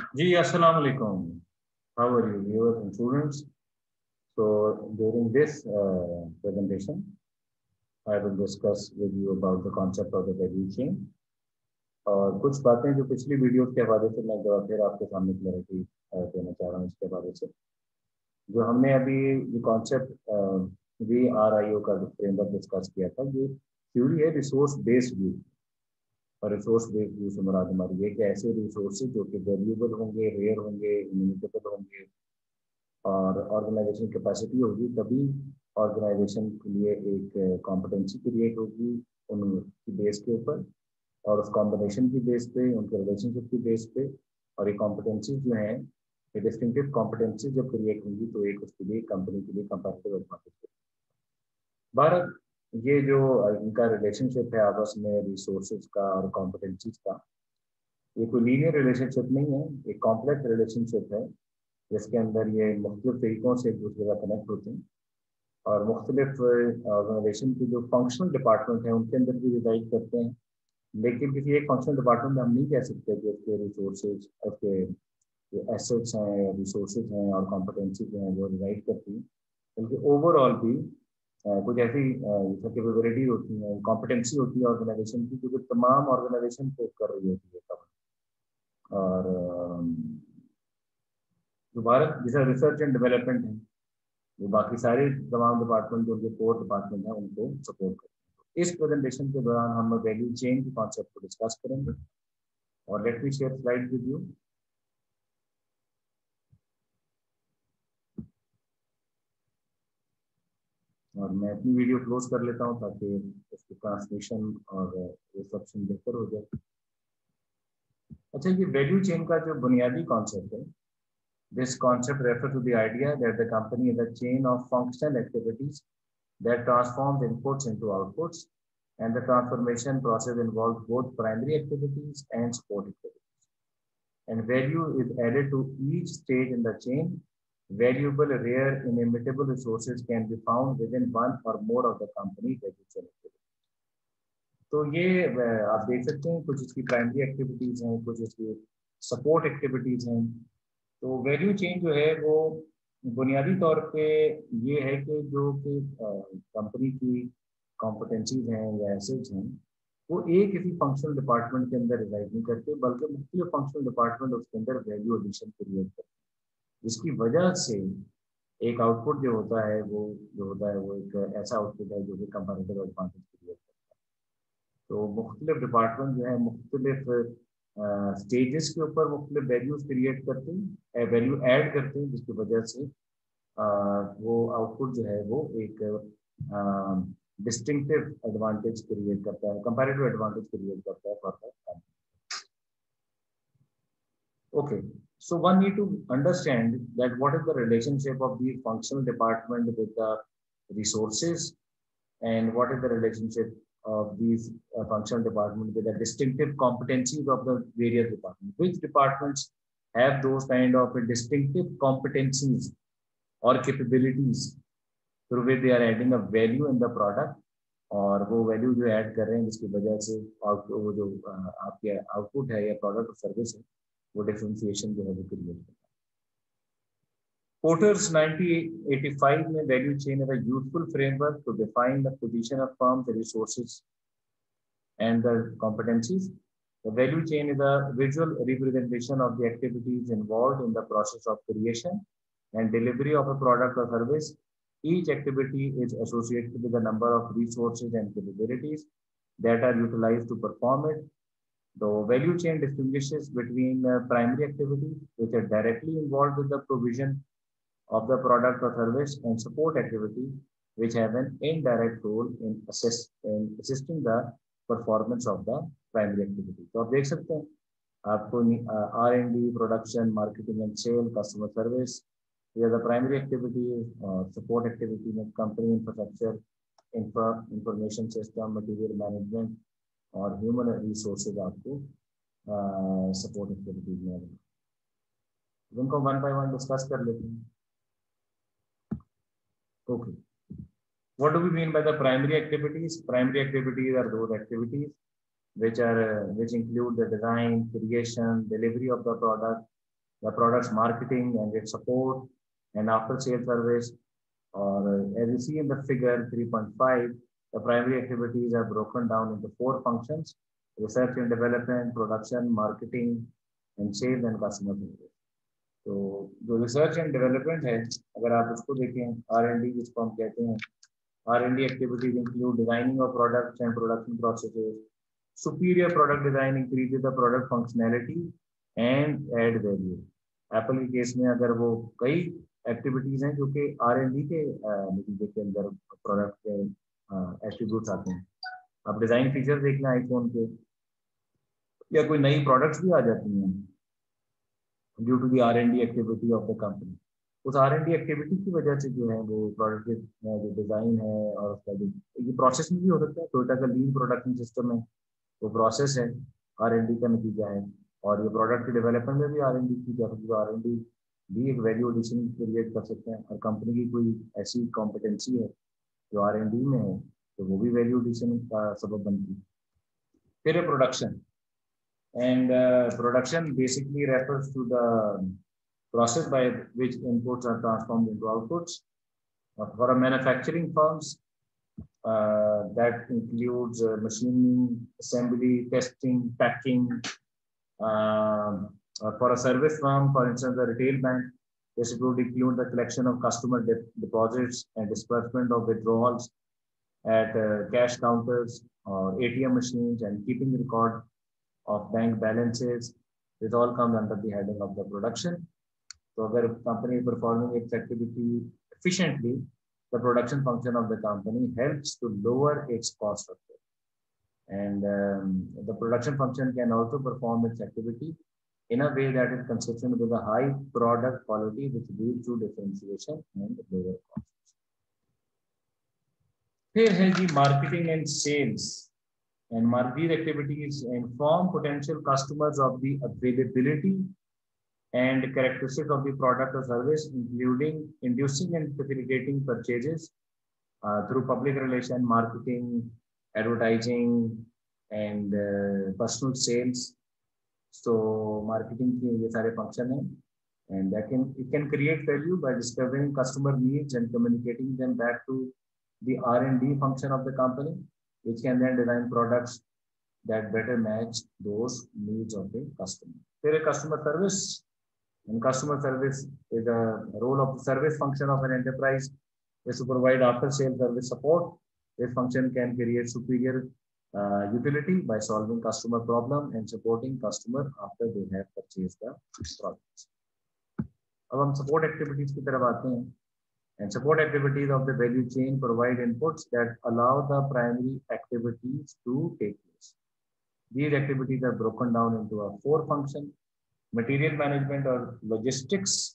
जी, अस्सलाम वालेकुम. How are you, viewers and students? So, during this presentation, I will discuss with you about the concept of the value chain. और कुछ बातें जो पिछली video के हवाले से मैं फिर आपके सामने क्लैरिटी देना चाह रहा हूँ इसके हवाले से. जो हमने अभी ये कॉन्सेप्ट VRIO का फ्रेमवर्क डिस्कस किया था, ये थ्योरी है रिसोर्स बेस्ड व्यू. और रिसोर्स बेस्ड व्यू से मुराद हमारी है कि ऐसे रिसोर्सेज जो कि वैल्यूएबल होंगे, रेयर होंगे, इम्यूनिटेबल होंगे और ऑर्गेनाइजेशन कैपेसिटी होगी, तभी ऑर्गेनाइजेशन के लिए एक कॉम्पिटेंसी क्रिएट होगी उनकी बेस के ऊपर और उस कॉम्बिनेशन की बेस पे, उनके रिलेशनशिप की बेस पे. और ये कॉम्पिटेंसी जो है, ये डिस्टिंक्टिव कॉम्पिटेंसी जब क्रिएट होंगी तो एक उसके लिए कंपनी के लिए कंपैरेटिव एडवांटेज. भारत ये जो इनका रिलेशनशिप है आपस में रिसोर्सेज का और कॉम्पिटेंसीज का, ये कोई लीनियर रिलेशनशिप नहीं है, एक कॉम्प्लेक्स रिलेशनशिप है जिसके अंदर ये मुख्तलिफ तरीकों से एक दूसरे का कनेक्ट होते हैं और मुख्तलिफ ऑर्गेनाइजेशन की जो फंक्शनल डिपार्टमेंट हैं उनके अंदर भी रिजाइड करते हैं. लेकिन किसी एक फंक्शनल डिपार्टमेंट में हम नहीं कह सकते कि उसके रिसोर्सेज, उसके जो एसेट्स हैं, रिसोर्सेज हैं और कॉम्पिटेंसी जो हैं वो रिजाइड करती हैं, बल्कि ओवरऑल भी कुछ ऐसी कैपेबिलिटी होती है, कॉम्पिटेंसी होती है ऑर्गेनाइजेशन की जो कि तमाम ऑर्गेनाइजेशन फेस कर रही होती है. और जो भारत जैसा रिसर्च एंड डेवलपमेंट है, वो बाकी सारे तमाम डिपार्टमेंट जो उनके कोर डिपार्टमेंट हैं उनको सपोर्ट करते हैं. इस प्रेजेंटेशन के दौरान हम वैल्यू चेन के कॉन्सेप्ट को डिस्कस करेंगे. और let me share slide with you. और मैं अपनी वीडियो क्लोज कर लेता हूँ ताकि उसकी ट्रांसलेशन और रिसेप्शन बेहतर हो जाए. अच्छा, ये वैल्यू चेन का जो बुनियादी कॉन्सेप्ट है, this concept refer to the idea that the company is a chain of functional activities that transforms inputs into outputs, and the transformation process involves both primary activities and support activities. And value is added to each stage in the chain. Valuable, rare, inimitable resources can be found within one or more of the company value chain activities. तो ये आप देख सकते हैं, कुछ इसकी primary activities हैं, कुछ इसकी सपोर्ट एक्टिविटीज हैं. तो वैल्यू चेन जो है वो बुनियादी तौर पे ये है कि जो कि कंपनी की कॉम्पिटेंसीज हैं या एसेट्स हैं, वो एक किसी फंक्शनल डिपार्टमेंट के अंदर रिजाइड नहीं करते, बल्कि मुख्तलिफ फंक्शनल डिपार्टमेंट उसके अंदर वैल्यू एडिशन क्रिएट करते हैं, जिसकी वजह से एक आउटपुट जो होता है वो एक ऐसा आउटपुट है जो कि कंपैरेटिव एडवांटेज क्रिएट करता है. तो मुख्तलिफ डिपार्टमेंट जो है मुख्तलिफ स्टेजेस के ऊपर मुख्तलिफ वैल्यूज क्रिएट करते हैं, वैल्यू ऐड करते हैं, जिसकी वजह से वो आउटपुट जो है वो एक डिस्टिंक्टिव एडवांटेज क्रिएट करता है, कंपैरेटिव एडवांटेज क्रिएट करता है for the company. Okay, so one need to understand that what is the relationship of the functional department with the resources, and what is the relationship of these functional department with the distinctive competencies of the various departments. Which departments have those kind of distinctive competencies or capabilities through which they are adding a value in the product, और वो value जो add कर रहे हैं जिसकी वजह से वो जो आपके आउटपुट है या प्रोडक्ट और सर्विस है वो डिफरेंशिएशन जो है वो क्रिएट करता है. Porter's 1985 में value chain is a useful framework to define the position of firms, the resources and the competencies. The value chain is a visual representation of the activities involved in the process of creation and delivery of a product or service. Each activity is associated with a number of resources and capabilities that are utilized to perform it. The value chain distinguishes between primary activities, which are directly involved with the provision of the product or service, and support activities, which have an indirect role in assisting the performance of the primary activity. तो आप देख सकते हैं, आपको R&D, production, marketing and sale, customer service, these are the primary activities. Support activity में company infrastructure, information system, material management और human resources आपको support activities में आएंगे. उनको one by one discuss कर लेते हैं. Okay. What do we mean by the primary activities? Primary activities are those activities which include the design, creation, delivery of the product, the product's marketing and its support and after sales service. Or as you see in the figure 3.5, the primary activities are broken down into four functions: research and development, production, marketing, and sales and customer service. तो जो research and development है, अगर आप उसको देखें, R&D जिसको हम कहते हैं, R&D activities include designing of products and production processes. Superior product design increases the product functionality and add value. Apple के केस में अगर वो कई एक्टिविटीज हैं जो कि R&D के नतीजे के अंदर प्रोडक्ट के एट्रीब्यूट्स आते हैं. आप डिजाइन फीचर देख लें आईफोन के, या कोई नई प्रोडक्ट्स भी आ जाती हैं due to the R&D activity of the company. उस R&D एक्टिविटी की वजह से जो है वो प्रोडक्ट के जो डिजाइन है और उसका जो ये प्रोसेस में भी हो सकता है. टोयोटा का लीन प्रोडक्शन सिस्टम है, वो प्रोसेस है, R&D का नतीजा है. और ये प्रोडक्ट के डेवलपमेंट में भी R&D की जाती है. R&D भी एक वैल्यू एडिशन क्रिएट कर सकते हैं. और कंपनी की कोई ऐसी कॉम्पिटेंसी है जो R&D में है तो वो भी वैल्यू एडिशन का सबब बनती है. फिर production. And production basically refers to the process by which inputs are transformed into outputs. For a manufacturing firms, that includes machining, assembly, testing, packing. For a service firm, for instance, a retail bank, this would include the collection of customer deposits and disbursement of withdrawals at cash counters or ATM machines, and keeping record of bank balances. This all comes under the heading of the production. So, अगर company is performing its activity efficiently, the production function of the company helps to lower its cost structure. And the production function can also perform its activity in a way that is consistent with a high product quality, which leads to differentiation and lower costs. फिर है जी marketing and sales. And these activities inform potential customers of the availability and characteristics of the product or service, including inducing and facilitating purchases through public relation, marketing, advertising, and personal sales. So marketing के ये सारे function हैं, and it can create value by discovering customer needs and communicating them back to the R&D function of the company, which can then design products that better match those needs of the customer. There is customer service, and customer service is a role of the service function of an enterprise is to provide after-sales service support. This function can create superior utility by solving customer problem and supporting customer after they have purchased the products. अब हम support activities की तरफ आते हैं. And support activities of the value chain provide inputs that allow the primary activities to take place. These activities are broken down into a four function: material management or logistics,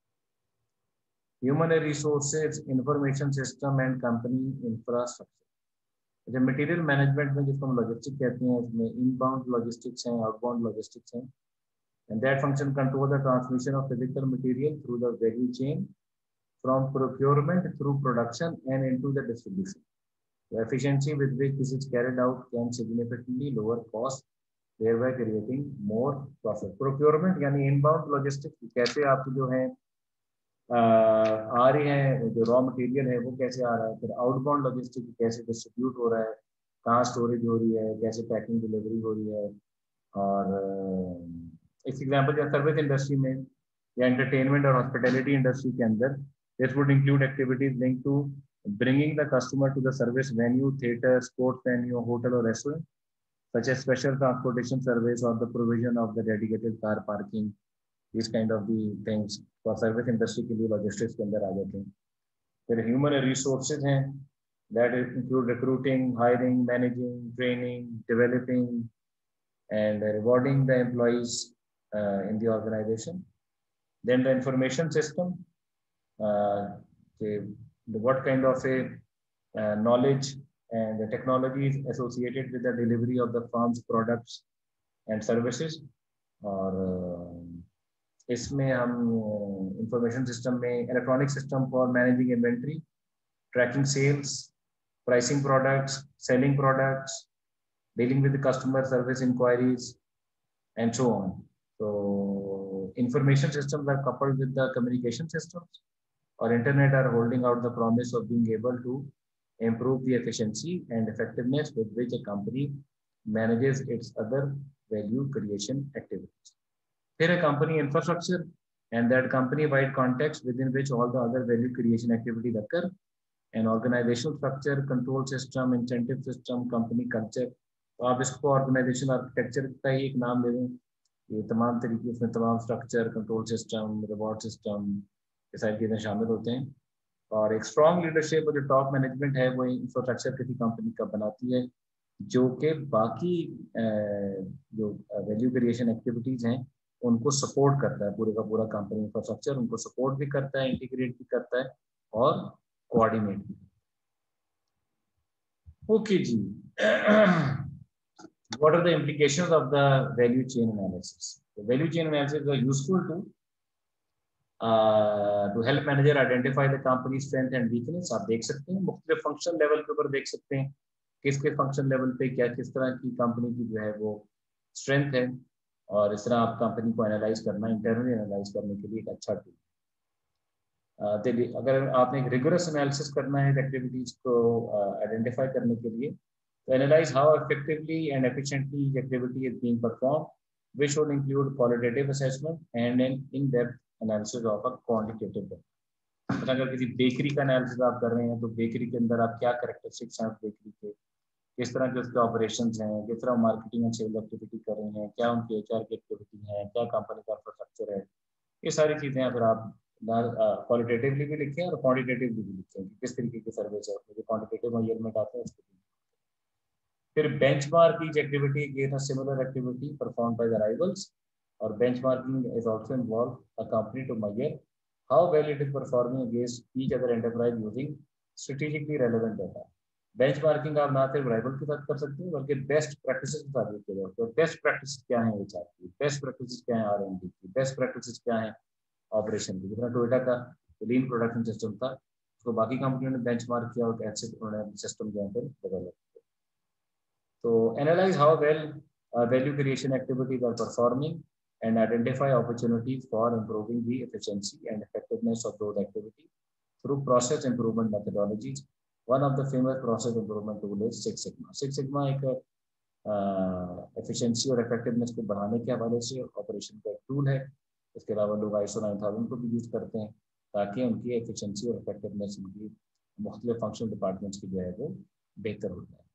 human resources, information system, and company infrastructure. जब material management में जिसको हम logistics कहते हैं, इसमें inbound logistics हैं, outbound logistics हैं, and that function controls the transmission of physical material through the value chain, from procurement through production and into the distribution. The efficiency with which this is carried out can significantly lower cost, thereby creating more profit. Procurement यानी inbound logistics, कैसे आप जो है आ रही है, जो raw material है वो कैसे आ रहा है. फिर outbound logistics कैसे distribute हो रहा है, कहाँ storage हो रही है, कैसे packing delivery हो रही है. और इस example या service industry में या entertainment और hospitality industry के अंदर this would include activities linked to bringing the customer to the service venue, theater, sports venue, hotel or restaurant, such as special transportation service or the provision of the dedicated car parking. These kind of the things for service industry के लिए logistics के अंदर आ जाते हैं. फिर human resources हैं, that include recruiting, hiring, managing, training, developing, and rewarding the employees in the organization. Then the information system. What kind of a knowledge and the technologies associated with the delivery of the firm's products and services. और इसमें हम information system में electronic system for managing inventory, tracking sales, pricing products, selling products, dealing with the customer service inquiries, and so on. So information systems are coupled with the communication systems, or internet are holding out the promise of being able to improve the efficiency and effectiveness with which a company manages its other value creation activities. Here a company infrastructure and that company-wide context within which all the other value creation activities occur, an organizational structure, control system, incentive system, company culture. तो आप इसको organisation architecture का ही एक नाम ले लें, ये तमाम तरीके उसमें तमाम structure, control system, reward system, ये सारी चीज़ें शामिल होते हैं। और एक स्ट्रॉन्ग लीडरशिप और जो टॉप मैनेजमेंट है वो इंफ्रास्ट्रक्चर किसी कंपनी का बनाती है, जो कि बाकी जो वैल्यू क्रिएशन एक्टिविटीज़ हैं उनको सपोर्ट करता है। पूरे का पूरा कंपनी इंफ्रास्ट्रक्चर उनको सपोर्ट भी करता है, इंटीग्रेट भी करता है और कोऑर्डिनेट भी। Okay ji, what are the implications of the value chain analysis? The value chain analysis is useful to help manager identify the company's strength and weakness. आप देख सकते हैं मुख्तलिफ फंक्शन लेवल के ऊपर देख सकते हैं किस फंक्शन लेवल पे क्या किस तरह की कंपनी की जो है वो स्ट्रेंथ है, और इस तरह आप कंपनी को एनालाइज करना, इंटरनली एनालाइज करने के लिए एक अच्छा टूल। अगर आपने एक रिगोरस एनालिसिस करना है एक्टिविटीज को आइडेंटिफाई करने के लिए, तो analyse how effectively and efficiently activity is being perform, which should include qualitative assessment and an in depth analysis of a quantitative data. अगर किसी बेकरी का एनालिसिस आप कर रहे हैं तो बेकरी के अंदर आप क्या कैरेक्टरिस्टिक्स हैं बेकरी के, किस तरह के उसके ऑपरेशंस हैं, किस तरह मार्केटिंग एंड सेल एक्टिविटी कर रहे हैं, क्या उनकी एचआर की एक्टिविटी है, क्या कंपनी का इंफ्रास्ट्रक्चर है, ये सारी चीज़ें अगर आप क्वालिटेटिवली भी लिखें और क्वांटिटेटिवली भी लिखें कि किस तरीके की सर्विस है, मुझे क्वांटिटेटिव मेजरमेंट आते हैं उसके लिए। फिर benchmark each activity against a similar activity performed by the rivals, और benchmarking is also involve a company to measure how well it is performing against each other enterprise using strategically relevant data. Benchmarking आप ना सिर्फ rival के साथ कर सकते हैं बल्कि बेस्ट प्रैक्टिसेस के साथ भी किया जाए। तो बेस्ट प्रैक्टिस क्या है एचआर की, बेस्ट प्रैक्टिस क्या है आर&डी की, बेस्ट प्रैक्टिस क्या है ऑपरेशन की। जितना टोयोटा का लीन प्रोडक्शन सिस्टम था उसको बाकी कंपनियों ने बेंचमार्क किया और कैसे उन्होंने सिस्टम जो है डेवलप किया। तो analyse how well value creation activities are performing and identify opportunities for improving the efficiency and effectiveness of those activities through process improvement methodologies. One of the famous process improvement tool is Six Sigma. Six Sigma एक efficiency और effectiveness को बढ़ाने के हवाले से operation का एक tool है। इसके अलावा लोग ISO 9000 को भी यूज करते हैं ताकि उनकी एफिशिएंसी और इफेक्टिवनेस उनकी मुख्तलिफ फंक्शनल डिपार्टमेंट्स की जो है वो बेहतर हो जाए।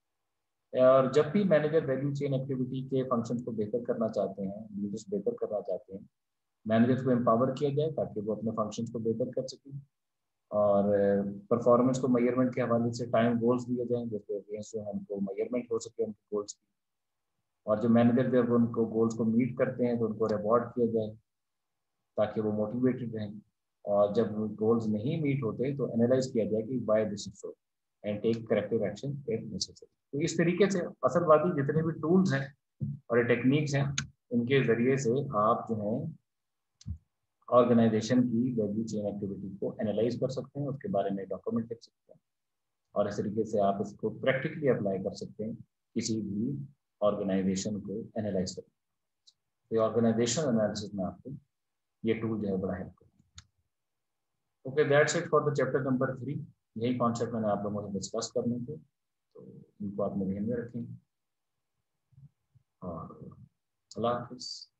और जब भी मैनेजर वैल्यू चेन एक्टिविटी के फंक्शंस को बेहतर करना चाहते हैं, लीडर्स बेहतर करना चाहते हैं, मैनेजर्स को एम्पावर किया जाए ताकि वो अपने फंक्शंस को बेहतर कर सकें, और परफॉर्मेंस को मेजरमेंट के हवाले से टाइम गोल्स दिए जाएं जिसके अगेंस्ट जो हमको मेजरमेंट हो सके उनके गोल्स की, और जो मैनेजर जब उनको गोल्स को मीट करते हैं तो उनको रिवॉर्ड किया जाए ताकि वो मोटिवेटेड रहें, और जब गोल्स नहीं मीट होते तो एनालाइज किया जाए कि why this is so and take corrective action if necessary. तो इस तरीके से असलवादी जितने भी टूल्स हैं और ये टेक्निक्स हैं, इनके जरिए से आप जो है ऑर्गेनाइजेशन की वैल्यू चेन एक्टिविटी को एनालाइज कर सकते हैं, उसके बारे में डॉक्यूमेंट लिख सकते हैं, और इस तरीके से आप इसको प्रैक्टिकली अप्लाई कर सकते हैं किसी भी ऑर्गेनाइजेशन को एनालाइज करने। तो ऑर्गेनाइजेशन एनालिसिस में आपको ये टूल जो है बड़ा हेल्प करेगा। Okay, that's it for the chapter number 3। यही कॉन्सेप्ट मैंने आप लोगों से डिस्कस करने थे, तो इनको आपने ध्यान में रखें, और अल्लाह हाफिज़।